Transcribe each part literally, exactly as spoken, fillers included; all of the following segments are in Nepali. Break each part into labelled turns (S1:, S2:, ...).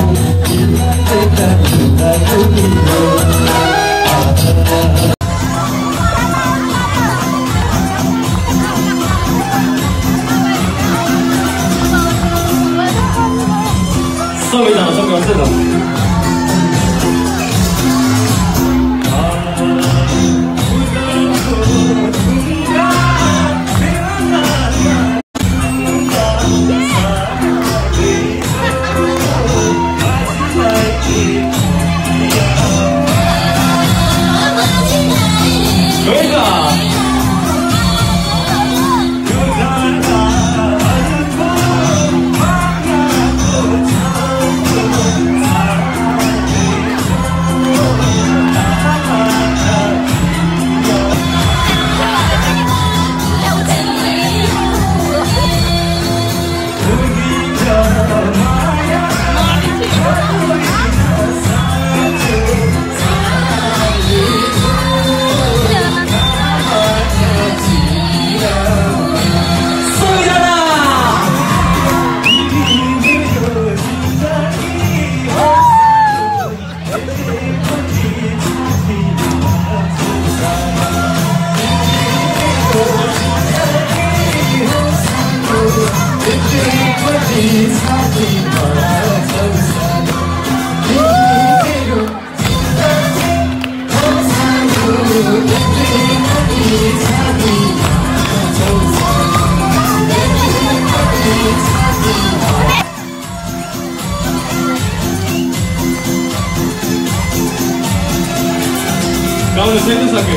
S1: सबैजना सक्नुहुन्छ त गाउन चाहिँ सक्यो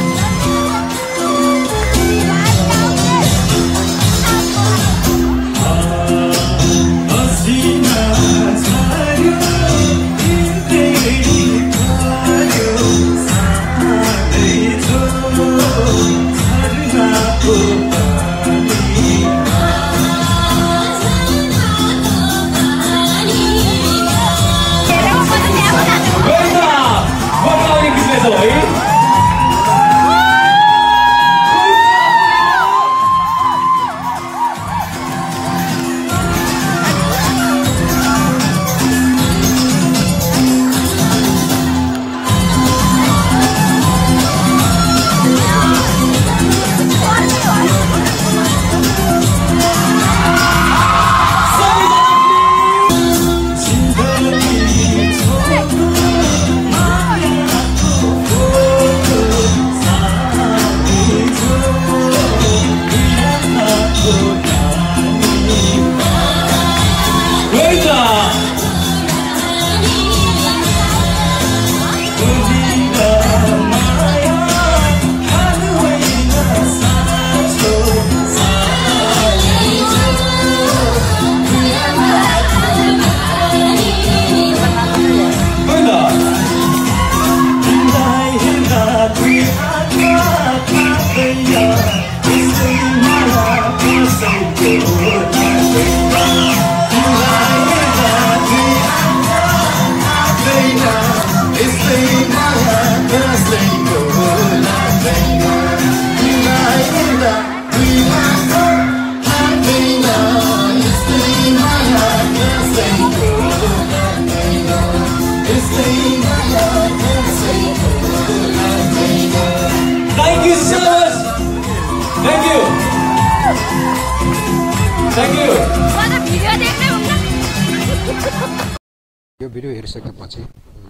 S2: यो भिडियो हेरिसकेपछि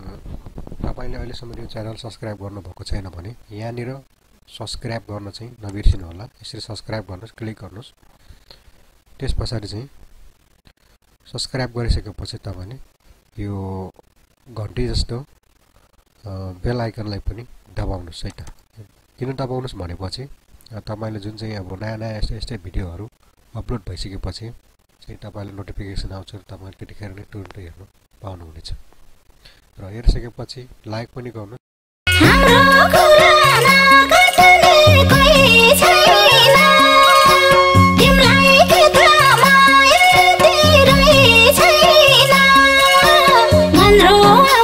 S2: तपाईले अहिलेसम्म यो च्यानल सब्स्क्राइब गर्नुभएको छैन भने यहाँनिर सब्स्क्राइब गर्न चाहिँ नबिर्सिनु होला। यसरी सब्स्क्राइब गर्नुस्, क्लिक गर्नुस्। त्यसपछि चाहिँ सब्स्क्राइब गरिसकेपछि तपाईले यो घण्टी जस्तो बेल आइकनलाई पनि दबाउनुस् है त। किन दबाउनुस् भनेपछि तपाईले जुन चाहिँ अब नयाँ नयाँ यस्तै यस्तै भिडियोहरु अपलोड भइसकेपछि चाहिँ तपाईलाई नोटिफिकेसन आउँछ, तपाईले त्यतिखेर नै तुरुन्तै हेर्नु पाउनुहुनेछ। र हेरिसकेपछि लाइक पनि गर्नु।
S3: हाम्रो